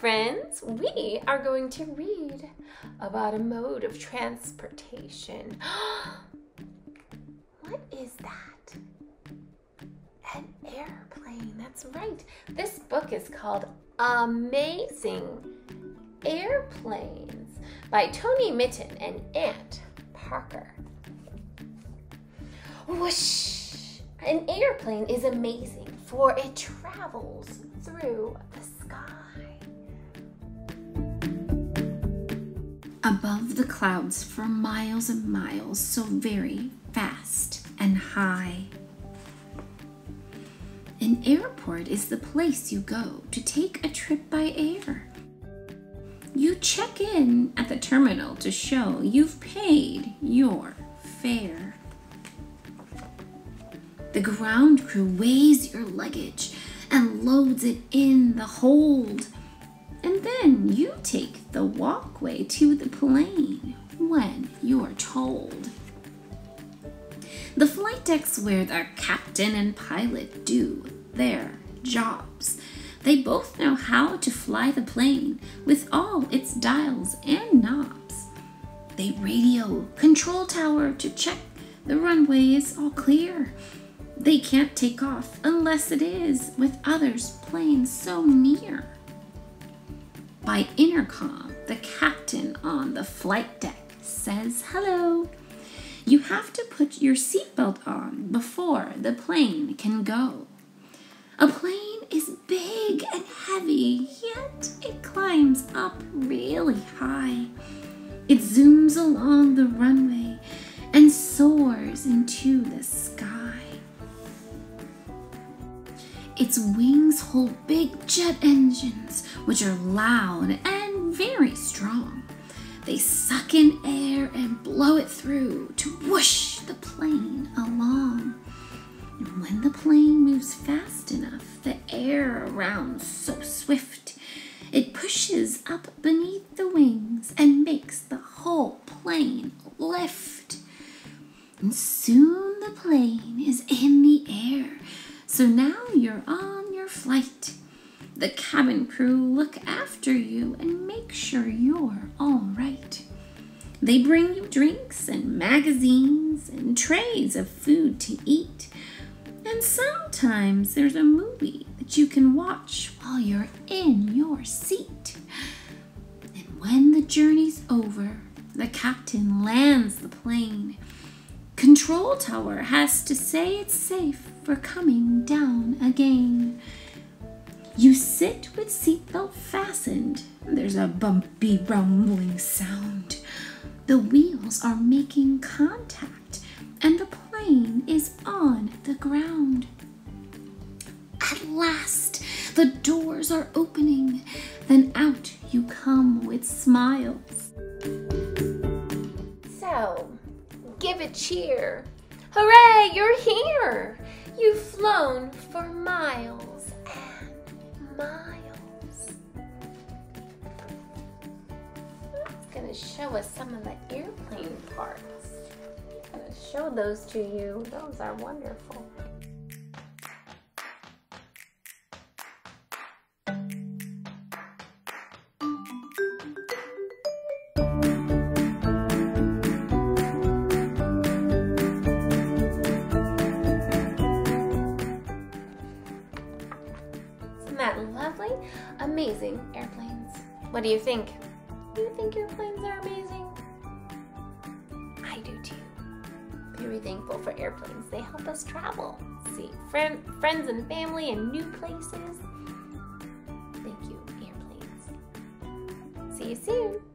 friends. We are going to read about a mode of transportation. What is that? An airplane. That's right. This book is called Amazing Airplanes by Toni Mitten and Ant Parker. Whoosh! An airplane is amazing, for it travels through the sky. Above the clouds for miles and miles, so very fast and high. An airport is the place you go to take a trip by air. You check in at the terminal to show you've paid your fare. The ground crew weighs your luggage and loads it in the hold. And then you take the walkway to the plane when you're told. The flight deck's where the captain and pilot do their jobs. They both know how to fly the plane with all its dials and knobs. They radio control tower to check the runway is all clear. They can't take off unless it is with others planes so near. By intercom, the captain on the flight deck says hello. You have to put your seatbelt on before the plane can go. A plane is big and heavy, yet it climbs up really high. It zooms along the runway and soars into the sky. Its wings hold big jet engines, which are loud and very strong. They suck in air and blow it through to whoosh the plane along. And when the plane moves fast enough, the air around so swift, it pushes up beneath the wings and makes the whole plane lift. And soon the plane is in the air, so now you're on your flight. The cabin crew look after you and make sure you're all right. They bring you drinks and magazines and trays of food to eat. And sometimes there's a movie that you can watch while you're in your seat. And when the journey's over, the captain lands the plane. Control tower has to say it's safe for coming down again. You sit with seatbelt fastened. There's a bumpy, rumbling sound. The wheels are making contact, and the plane is on the ground. At last, the doors are opening. Then out you come with smiles. So, give a cheer. Hooray, you're here! You've flown for miles and miles. It's going to show us some of the airplane parts. I'm going to show those to you. Those are wonderful. Isn't that lovely? Amazing airplanes. What do you think? Do you think airplanes are amazing? I do too. Very thankful for airplanes. They help us travel, see friends and family and new places. Thank you, airplanes. See you soon.